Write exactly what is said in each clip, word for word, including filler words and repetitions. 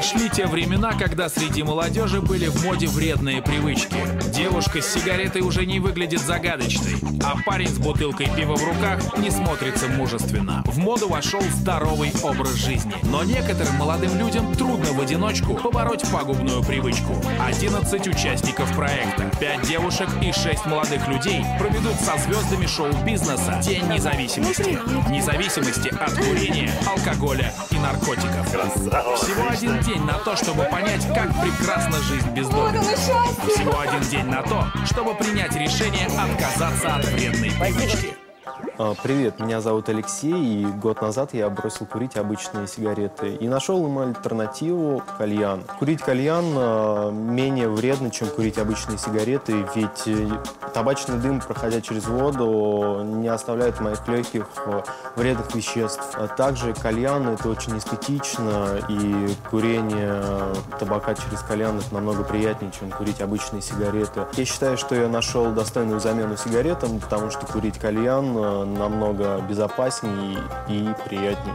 Прошли те времена, когда среди молодежи были в моде вредные привычки. Девушка с сигаретой уже не выглядит загадочной, а парень с бутылкой пива в руках не смотрится мужественно. В моду вошел здоровый образ жизни. Но некоторым молодым людям трудно в одиночку побороть пагубную привычку. одиннадцать участников проекта, пять девушек и шесть молодых людей проведут со звездами шоу-бизнеса День независимости. Независимости от курения, алкоголя и наркотиков. Всего один день на то, чтобы понять, как прекрасна жизнь без допинга. Всего один день на то, чтобы принять решение отказаться от вредной привычки. Привет, меня зовут Алексей, и год назад я бросил курить обычные сигареты и нашел им альтернативу – кальян. Курить кальян менее вредно, чем курить обычные сигареты, ведь табачный дым, проходя через воду, не оставляет в моих легких вредных веществ. А также кальян – это очень эстетично, и курение табака через кальян – это намного приятнее, чем курить обычные сигареты. Я считаю, что я нашел достойную замену сигаретам, потому что курить кальян намного безопаснее и приятнее.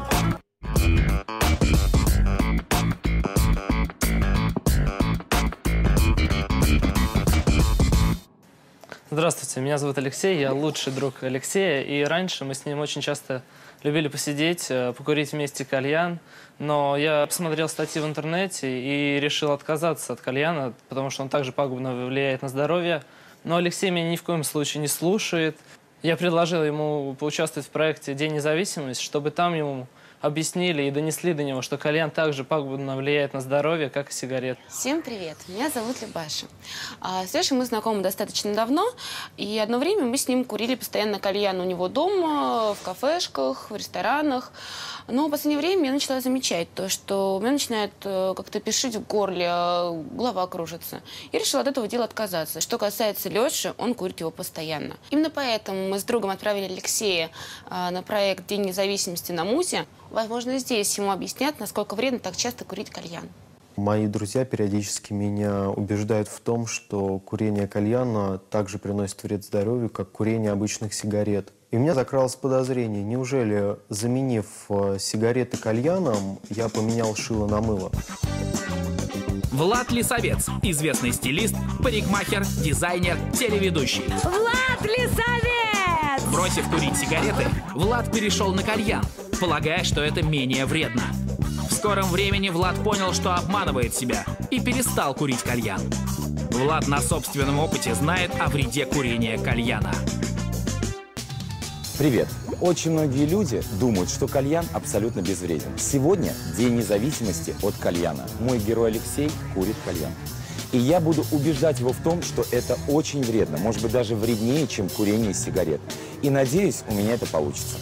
Здравствуйте, меня зовут Алексей, я лучший друг Алексея, и раньше мы с ним очень часто любили посидеть, покурить вместе кальян, но я посмотрел статьи в интернете и решил отказаться от кальяна, потому что он также пагубно влияет на здоровье, но Алексей меня ни в коем случае не слушает. Я предложил ему поучаствовать в проекте «День независимости», чтобы там ему объяснили и донесли до него, что кальян также пагубно влияет на здоровье, как и сигарет. Всем привет, меня зовут Любаша. А, с Лешей мы знакомы достаточно давно, и одно время мы с ним курили постоянно кальян у него дома, в кафешках, в ресторанах. Но в последнее время я начала замечать то, что у меня начинает как-то першить в горле, голова кружится. Я решила от этого дела отказаться. Что касается Леши, он курит его постоянно. Именно поэтому мы с другом отправили Алексея на проект «День независимости» на МУЗе. Возможно, здесь ему объяснят, насколько вредно так часто курить кальян. Мои друзья периодически меня убеждают в том, что курение кальяна также приносит вред здоровью, как курение обычных сигарет. И у меня закралось подозрение, неужели, заменив сигареты кальяном, я поменял шило на мыло? Влад Лисовец, известный стилист, парикмахер, дизайнер, телеведущий. Влад Лисовец! Бросив курить сигареты, Влад перешел на кальян, полагая, что это менее вредно. В скором времени Влад понял, что обманывает себя, и перестал курить кальян. Влад на собственном опыте знает о вреде курения кальяна. Привет! Очень многие люди думают, что кальян абсолютно безвреден. Сегодня День независимости от кальяна. Мой герой Алексей курит кальян. И я буду убеждать его в том, что это очень вредно, может быть, даже вреднее, чем курение сигарет. И надеюсь, у меня это получится.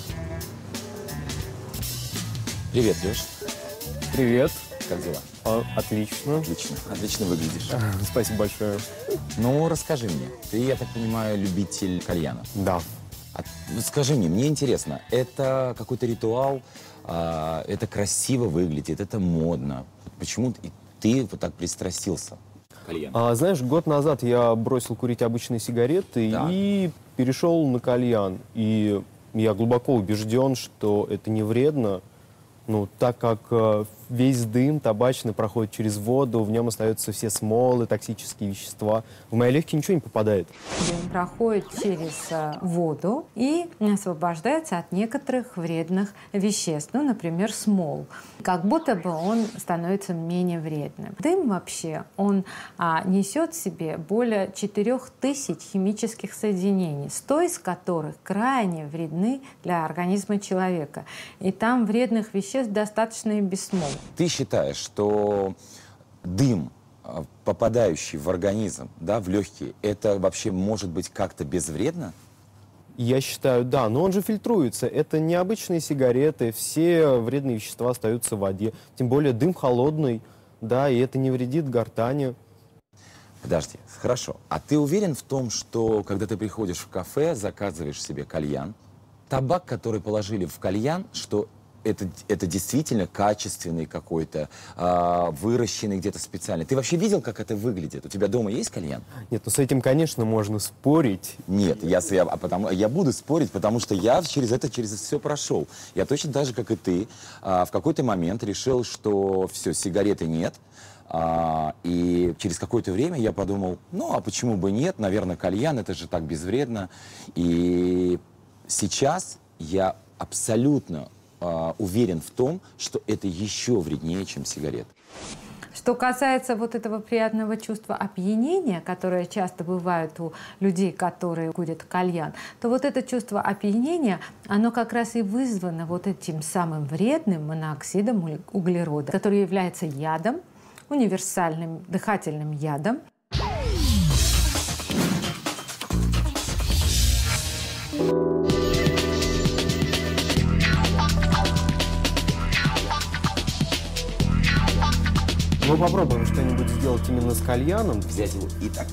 Привет, Леш. Привет. Как дела? А, отлично. Отлично. Отлично выглядишь. Спасибо большое. Ну, расскажи мне. Ты, я так понимаю, любитель кальяна? Да. А, скажи мне, мне интересно, это какой-то ритуал, а, это красиво выглядит, это модно. Почему ты, ты вот так пристрастился к кальяну? А, знаешь, год назад я бросил курить обычные сигареты, да, и перешел на кальян. И я глубоко убежден, что это не вредно. Ну, так как э, весь дым табачный проходит через воду, в нем остаются все смолы, токсические вещества. В мои легкие ничего не попадает. Дым проходит через э, воду и освобождается от некоторых вредных веществ, ну, например, смол. Как будто бы он становится менее вредным. Дым вообще, он а, несет в себе более четырёх тысяч химических соединений, сто из которых крайне вредны для организма человека. И там вредных веществ достаточно и без смола. Ты считаешь, что дым, попадающий в организм, да, в легкие, это вообще может быть как-то безвредно? Я считаю, да, но он же фильтруется. Это не обычные сигареты, все вредные вещества остаются в воде. Тем более дым холодный, да, и это не вредит гортани. Подожди, хорошо. А ты уверен в том, что когда ты приходишь в кафе, заказываешь себе кальян, табак, который положили в кальян, что это, это действительно качественный какой-то, э, выращенный где-то специально. Ты вообще видел, как это выглядит? У тебя дома есть кальян? Нет, ну с этим, конечно, можно спорить. Нет, я, я, а потому, я буду спорить, потому что я через это, через это все прошел. Я точно так же, как и ты, э, в какой-то момент решил, что все, сигареты нет. А, и через какое-то время я подумал, ну, а почему бы нет? Наверное, кальян, это же так безвредно. И сейчас я абсолютно а, уверен в том, что это еще вреднее, чем сигарет. Что касается вот этого приятного чувства опьянения, которое часто бывает у людей, которые курят кальян, то вот это чувство опьянения, оно как раз и вызвано вот этим самым вредным моноксидом углерода, который является ядом, универсальным дыхательным ядом. Мы попробуем что-нибудь сделать именно с кальяном. Взять его и так.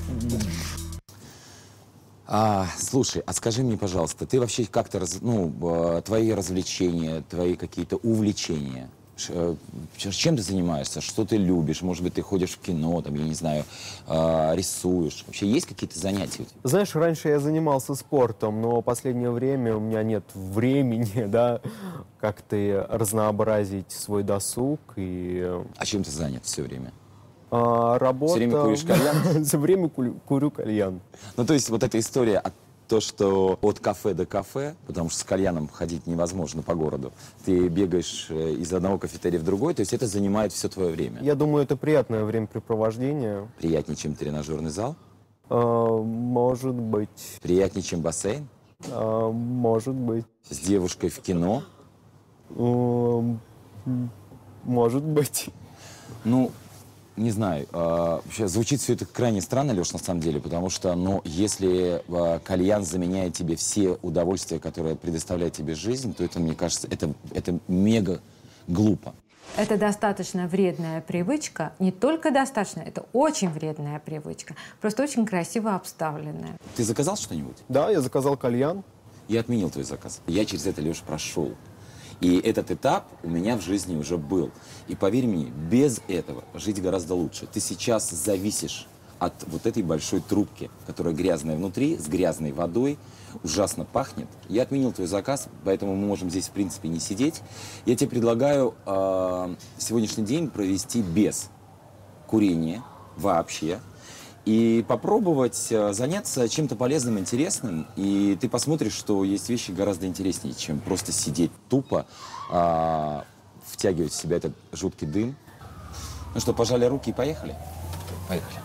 А, слушай, а скажи мне, пожалуйста, ты вообще как-то, раз, ну, твои развлечения, твои какие-то увлечения, чем ты занимаешься, что ты любишь? Может быть, ты ходишь в кино, там, я не знаю, рисуешь. Вообще есть какие-то занятия? Знаешь, раньше я занимался спортом, но в последнее время у меня нет времени, да, как-то разнообразить свой досуг. И... А чем ты занят все время? А, работа... Все время куришь кальян? Все время курю кальян. Ну, то есть вот эта история от то, что от кафе до кафе, потому что с кальяном ходить невозможно по городу, ты бегаешь из одного кафетерия в другой, то есть это занимает все твое время. Я думаю, это приятное времяпрепровождение. Приятнее, чем тренажерный зал? А, может быть. Приятнее, чем бассейн? А, может быть. С девушкой в кино? А, может быть. Ну, не знаю, э, вообще звучит все это крайне странно, Леш, на самом деле, потому что, ну, если э, кальян заменяет тебе все удовольствия, которые предоставляет тебе жизнь, то это, мне кажется, это, это мега глупо. Это достаточно вредная привычка, не только достаточно, это очень вредная привычка, просто очень красиво обставленная. Ты заказал что-нибудь? Да, я заказал кальян. Я отменил твой заказ. Я через это, Леш, прошел. И этот этап у меня в жизни уже был. И поверь мне, без этого жить гораздо лучше. Ты сейчас зависишь от вот этой большой трубки, которая грязная внутри, с грязной водой, ужасно пахнет. Я отменил твой заказ, поэтому мы можем здесь, в принципе, не сидеть. Я тебе предлагаю э, сегодняшний день провести без курения вообще. И попробовать заняться чем-то полезным, интересным. И ты посмотришь, что есть вещи гораздо интереснее, чем просто сидеть тупо, а, втягивать в себя этот жуткий дым. Ну что, пожали руки и поехали? Поехали.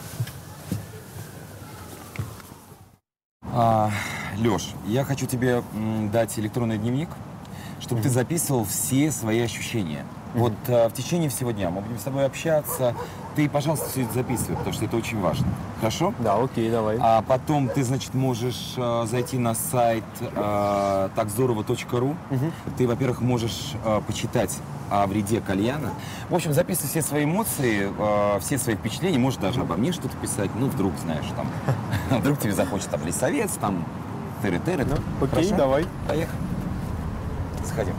А, Леш, я хочу тебе м, дать электронный дневник, чтобы mm-hmm. ты записывал все свои ощущения. Mm-hmm. Вот а, в течение всего дня мы будем с тобой общаться. Ты, пожалуйста, все это записывай, потому что это очень важно. Хорошо? Да, окей, давай. А потом ты, значит, можешь э, зайти на сайт э, так здорово точка ру. Угу. Ты, во-первых, можешь э, почитать о вреде кальяна. В общем, записывай все свои эмоции, э, все свои впечатления. Можешь даже обо мне что-то писать. Ну, вдруг, знаешь, там, вдруг тебе захочется там лесовец, там, тыры-тыры. Окей, давай. Поехали. Сходим.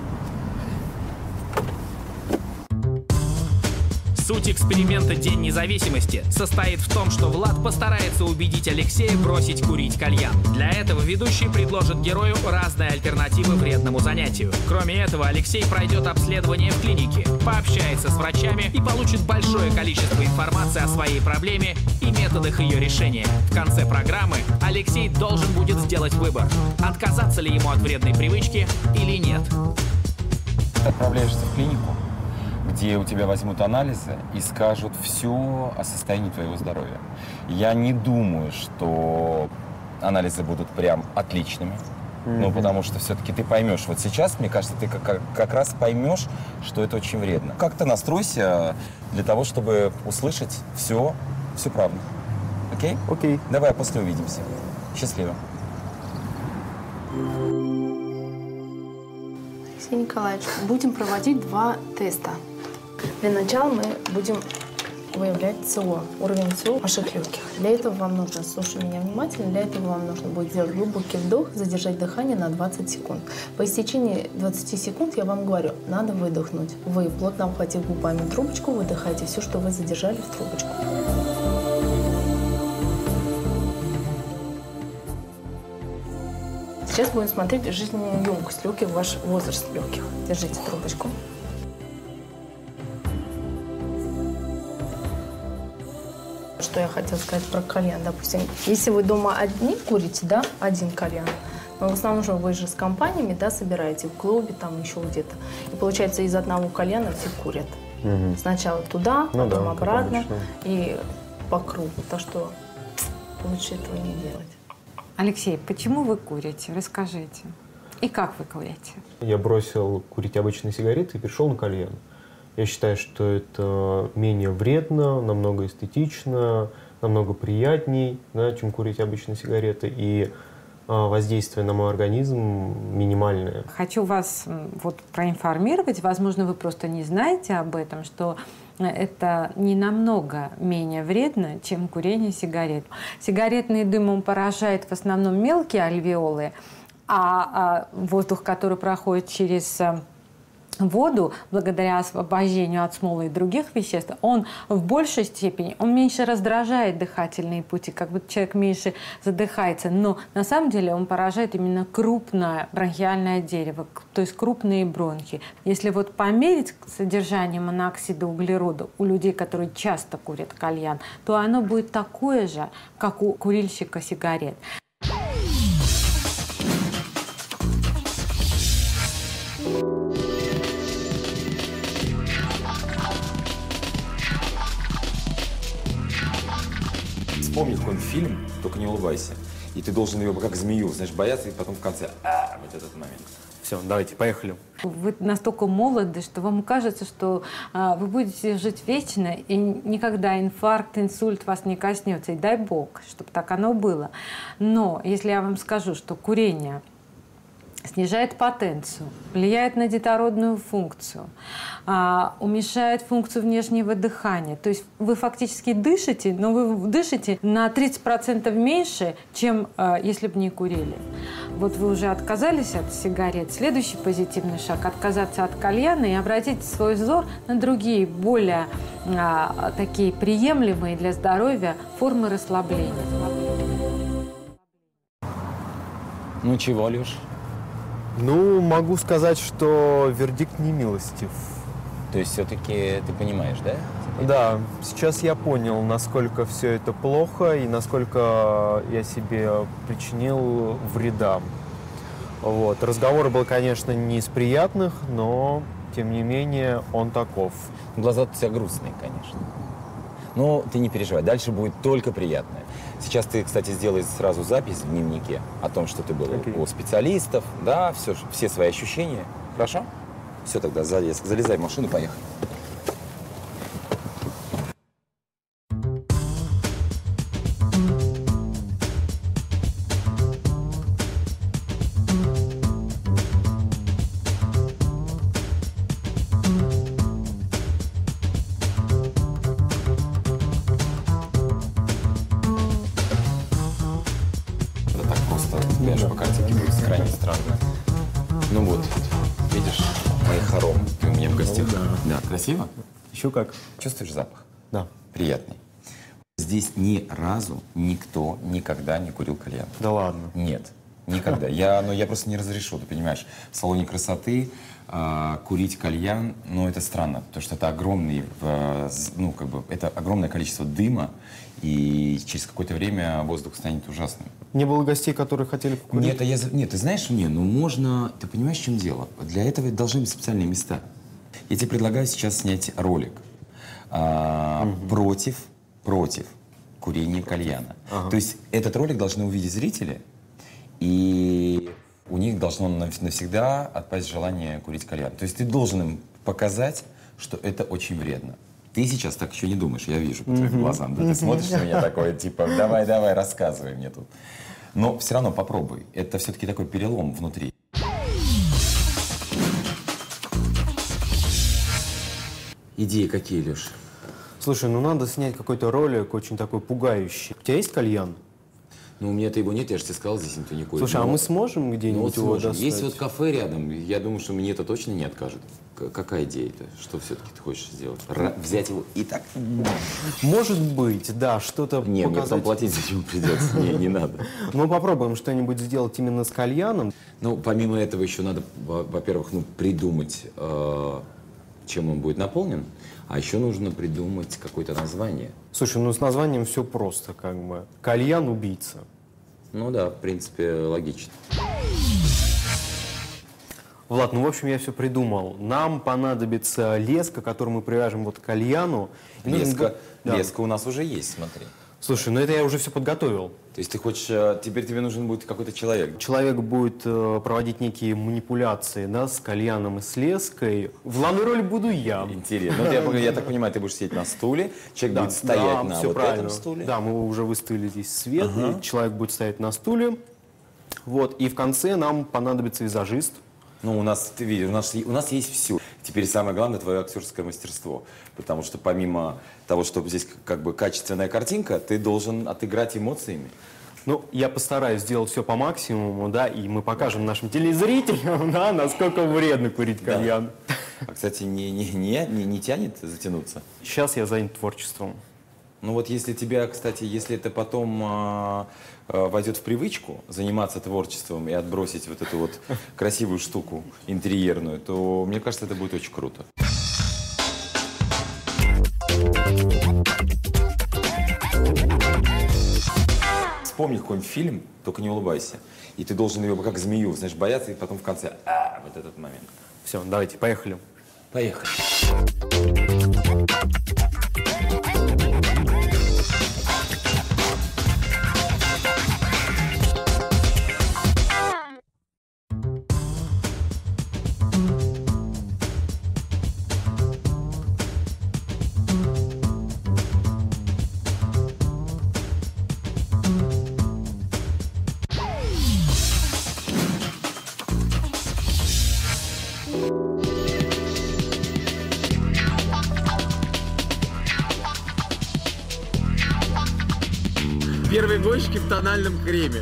Суть эксперимента «День независимости» состоит в том, что Влад постарается убедить Алексея бросить курить кальян. Для этого ведущий предложит герою разные альтернативы вредному занятию. Кроме этого, Алексей пройдет обследование в клинике, пообщается с врачами и получит большое количество информации о своей проблеме и методах ее решения. В конце программы Алексей должен будет сделать выбор, отказаться ли ему от вредной привычки или нет. Ты отправляешься в клинику, где у тебя возьмут анализы и скажут все о состоянии твоего здоровья. Я не думаю, что анализы будут прям отличными, mm-hmm. ну, потому что все-таки ты поймешь. Вот сейчас, мне кажется, ты как, как раз поймешь, что это очень вредно. Как-то настройся для того, чтобы услышать все, всю правду. Окей? Окей. Давай, после увидимся. Счастливо. Алексей Николаевич, будем проводить два теста. Для начала мы будем выявлять СО, уровень СО ваших легких. Для этого вам нужно, слушай меня внимательно, для этого вам нужно будет сделать глубокий вдох, задержать дыхание на двадцать секунд. По истечении двадцати секунд я вам говорю, надо выдохнуть. Вы, плотно обхватив губами трубочку, выдыхаете все, что вы задержали в трубочку. Сейчас будем смотреть жизненную емкость легких, ваш возраст легких. Держите трубочку. Что я хотела сказать про кальян, допустим. Если вы дома одни курите, да, один кальян, но в основном же вы же с компаниями, да, собираете в клубе, там еще где-то. И получается, из одного кальяна все курят. Угу. Сначала туда, ну, потом да, обратно и по кругу. Так что лучше этого не делать. Алексей, почему вы курите? Расскажите. И как вы курите? Я бросил курить обычные сигареты и перешел на кальян. Я считаю, что это менее вредно, намного эстетично, намного приятней, да, чем курить обычные сигареты. И а, воздействие на мой организм минимальное. Хочу вас вот проинформировать, возможно, вы просто не знаете об этом, что это не намного менее вредно, чем курение сигарет. Сигаретный дым он поражает в основном мелкие альвеолы, а, а воздух, который проходит через воду, благодаря освобождению от смолы и других веществ, он в большей степени, он меньше раздражает дыхательные пути, как будто человек меньше задыхается. Но на самом деле он поражает именно крупное бронхиальное дерево, то есть крупные бронхи. Если вот померить содержание моноксида углерода у людей, которые часто курят кальян, то оно будет такое же, как у курильщика сигарет. Вспомни какой-нибудь фильм, только не улыбайся. И ты должен его как змею, знаешь, бояться, и потом в конце, а, вот этот момент. Все, давайте, поехали. Вы настолько молоды, что вам кажется, что а, вы будете жить вечно, и никогда инфаркт, инсульт вас не коснется. И дай бог, чтобы так оно было. Но если я вам скажу, что курение снижает потенцию, влияет на детородную функцию, а, уменьшает функцию внешнего дыхания. То есть вы фактически дышите, но вы дышите на тридцать процентов меньше, чем а, если бы не курили. Вот вы уже отказались от сигарет. Следующий позитивный шаг – отказаться от кальяна и обратить свой взор на другие, более а, такие приемлемые для здоровья формы расслабления. Ну чего, Леш? Ну, могу сказать, что вердикт не милостив. То есть все-таки ты понимаешь, да? Да, сейчас я понял, насколько все это плохо и насколько я себе причинил вреда. Вот. Разговор был, конечно, не из приятных, но, тем не менее, он таков. Глаза у тебя грустные, конечно. Но ты не переживай, дальше будет только приятное. Сейчас ты, кстати, сделай сразу запись в дневнике о том, что ты был okay. у специалистов, да, все, все свои ощущения. Хорошо? Все, тогда залез, залезай в машину, поехали. По картинке будет крайне странно. Ну вот, видишь, мои хоромы. Ты у меня в гостях. Да. Да, красиво? Еще как. Чувствуешь запах? Да. Приятный. Здесь ни разу никто никогда не курил кальян. Да ладно? Нет, никогда. Я, ну, я просто не разрешу, ты понимаешь. В салоне красоты э, курить кальян, ну, это странно, потому что это огромный, э, ну, как бы, это огромное количество дыма, и через какое-то время воздух станет ужасным. Не было гостей, которые хотели покурить? Нет, я, нет, ты знаешь, мне, ну можно, ты понимаешь, в чем дело? Для этого должны быть специальные места. Я тебе предлагаю сейчас снять ролик а, угу. против, против курения кальяна. Ага. То есть этот ролик должны увидеть зрители, и у них должно навсегда отпасть желание курить кальян. То есть ты должен им показать, что это очень вредно. Ты сейчас так еще не думаешь, я вижу по твоим глазам. Да? Ты смотришь на меня такое, типа, давай, давай, рассказывай мне тут. Но все равно попробуй. Это все-таки такой перелом внутри. Идеи какие, Леш? Слушай, ну надо снять какой-то ролик очень такой пугающий. У тебя есть кальян? Ну, у меня-то его нет, я же тебе сказал, здесь никто не курит. Слушай, но... а мы сможем где-нибудь ну, вот его сможем. достать? Есть вот кафе рядом, я думаю, что мне это точно не откажут. К какая идея-то? Что все-таки ты хочешь сделать? Ра взять его и так? Может быть, да, что-то Не, показать. мне потом платить за него придется. Не, не надо. Ну, попробуем что-нибудь сделать именно с кальяном. Ну, помимо этого еще надо, во-первых, ну, придумать, э, чем он будет наполнен, а еще нужно придумать какое-то название. Слушай, ну с названием все просто, как бы. Кальян-убийца. Ну да, в принципе, логично. Влад, ну, в общем, я все придумал. Нам понадобится леска, которую мы привяжем вот к кальяну. И нужен Леска, будет- да. леска у нас уже есть, смотри. Слушай, ну это я уже все подготовил. То есть ты хочешь, э, теперь тебе нужен будет какой-то человек. Человек будет э, проводить некие манипуляции, да, с кальяном и с леской. В главной роли буду я. Интересно. Ну, я, я так понимаю, ты будешь сидеть на стуле, человек будет стоять да, на всё вот правильно. этом стуле. Да, мы уже выставили здесь свет, Ага. и человек будет стоять на стуле. Вот, и в конце нам понадобится визажист. Ну, у нас, ты видишь, у нас, у нас есть все. Теперь самое главное твое актерское мастерство. Потому что помимо того, что здесь как бы качественная картинка, ты должен отыграть эмоциями. Ну, я постараюсь сделать все по максимуму, да, и мы покажем нашим телезрителям, да, насколько вредно курить кальян. А, кстати, не, не, не, не, не тянет затянуться? Сейчас я занят творчеством. Ну вот если тебя, кстати, если это потом а, а, войдет в привычку заниматься творчеством и отбросить вот эту вот красивую штуку интерьерную, то мне кажется, это будет очень круто. Вспомни какой-нибудь фильм, только не улыбайся. И ты должен его как змею, знаешь, бояться, и потом в конце, а, вот этот момент. Все, давайте, поехали. Поехали. Первые гонщики в тональном креме.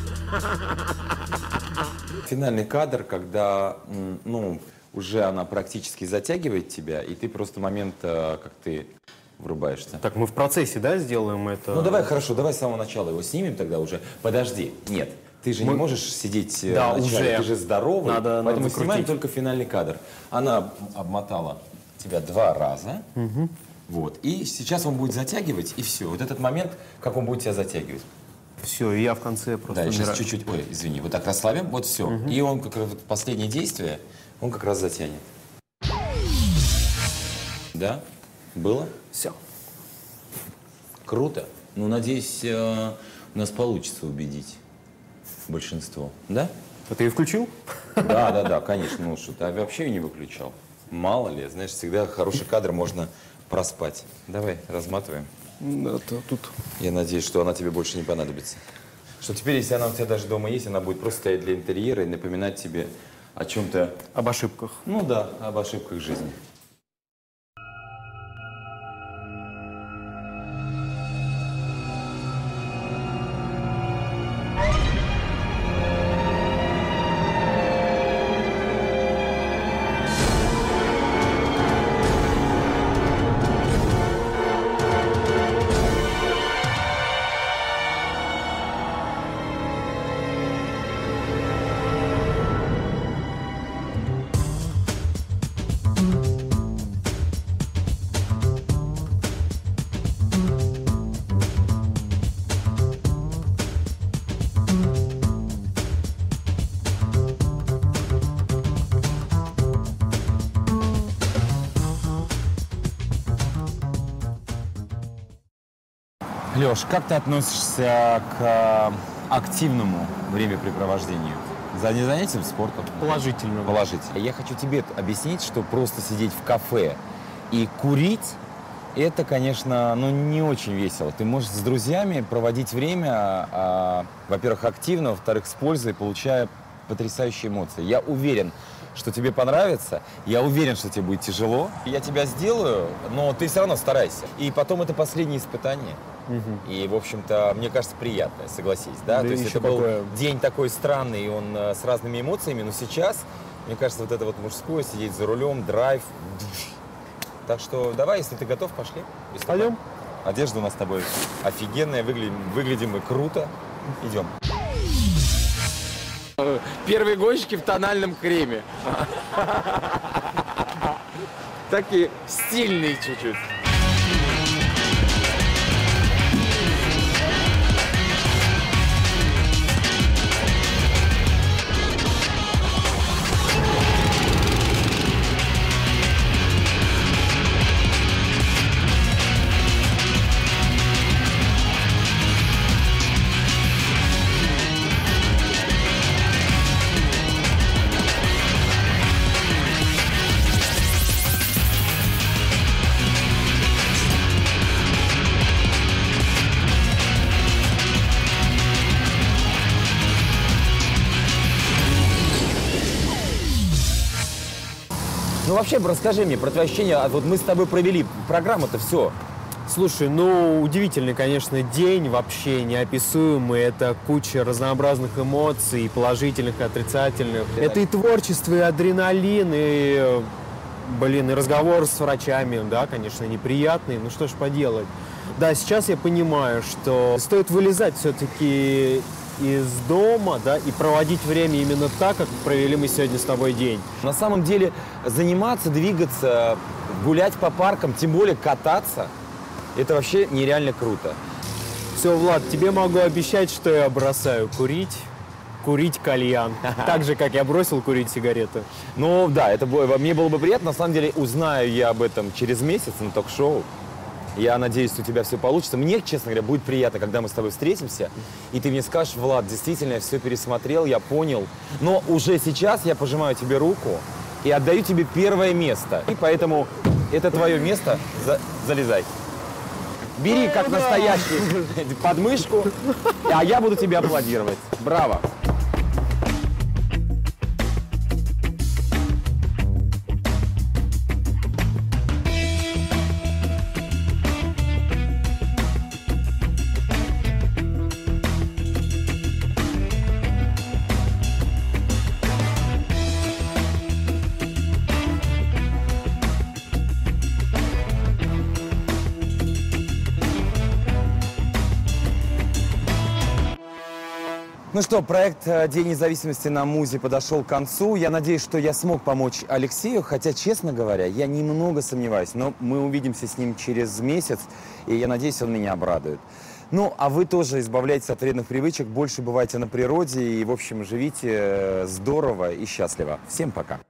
Финальный кадр, когда, м, ну, уже она практически затягивает тебя, и ты просто момент, э, как ты врубаешься. Так, мы в процессе, да, сделаем это? Ну давай, хорошо, давай с самого начала его снимем тогда уже. Подожди, нет, ты же Мы- не можешь сидеть э, Да, в начале, уже. ты же здоровый, Надо- поэтому надо снимаем закрутить. только финальный кадр. Она обмотала тебя два раза, вот, и сейчас он будет затягивать, и все. Вот этот момент, как он будет тебя затягивать. Все, и я в конце просто Да, и сейчас умираю. чуть-чуть, ой, извини, вот так расслабим, вот все. И он как раз, вот последнее действие, он как раз затянет. Да? Было? Все. Круто. Ну, надеюсь, э, у нас получится убедить большинство. Да? А ты ее включил? Да, да, да, конечно. Ну, что ты вообще ее не выключал. Мало ли, знаешь, всегда хороший кадр можно проспать. Давай, разматываем. Да, то тут. Я надеюсь, что она тебе больше не понадобится. Что теперь, если она у тебя даже дома есть, она будет просто стоять для интерьера и напоминать тебе о чем-то, Об ошибках. ну да, об ошибках жизни. Леш, как ты относишься к э, активному времяпрепровождению? За не занятием спортом? Положительно. Положительно. Я хочу тебе объяснить, что просто сидеть в кафе и курить, это, конечно, ну, не очень весело. Ты можешь с друзьями проводить время, а, во-первых, активно, во-вторых, с пользой, получая потрясающие эмоции. Я уверен, что тебе понравится. Я уверен, что тебе будет тяжело. Я тебя сделаю, но ты все равно старайся. И потом это последнее испытание. Угу. И, в общем-то, мне кажется, приятное, согласись. Да? Да, То есть это такое... был день такой странный, и он э, с разными эмоциями, но сейчас, мне кажется, вот это вот мужское, сидеть за рулем, драйв. Так что давай, если ты готов, пошли. Пойдем. Одежда у нас с тобой офигенная, выглядим, выглядим мы круто. Идем. Первые гонщики в тональном креме. Такие стильные чуть-чуть. Ну вообще, расскажи мне про твои ощущения. Вот мы с тобой провели программу-то все. Слушай, ну, удивительный, конечно, день, вообще неописуемый. Это куча разнообразных эмоций, положительных и отрицательных. Да. Это и творчество, и адреналин, и, блин, и разговор с врачами, да, конечно, неприятный. Ну что ж поделать. Да, сейчас я понимаю, что стоит вылезать все-таки из дома, да, и проводить время именно так, как провели мы сегодня с тобой день. На самом деле заниматься, двигаться, гулять по паркам, тем более кататься, это вообще нереально круто. Все, Влад, тебе могу обещать, что я бросаю курить, курить кальян. Так же, как я бросил курить сигареты. Ну да, это было, мне было бы приятно. На самом деле узнаю я об этом через месяц на ток-шоу. Я надеюсь, у тебя все получится. Мне, честно говоря, будет приятно, когда мы с тобой встретимся, и ты мне скажешь: Влад, действительно, я все пересмотрел, я понял. Но уже сейчас я пожимаю тебе руку и отдаю тебе первое место. И поэтому это твое место. За... Залезай. Бери как настоящий подмышку, а я буду тебе аплодировать. Браво! Ну что, проект «День независимости» на Музе подошел к концу. Я надеюсь, что я смог помочь Алексею, хотя, честно говоря, я немного сомневаюсь. Но мы увидимся с ним через месяц, и я надеюсь, он меня обрадует. Ну, а вы тоже избавляйтесь от вредных привычек, больше бывайте на природе и, в общем, живите здорово и счастливо. Всем пока!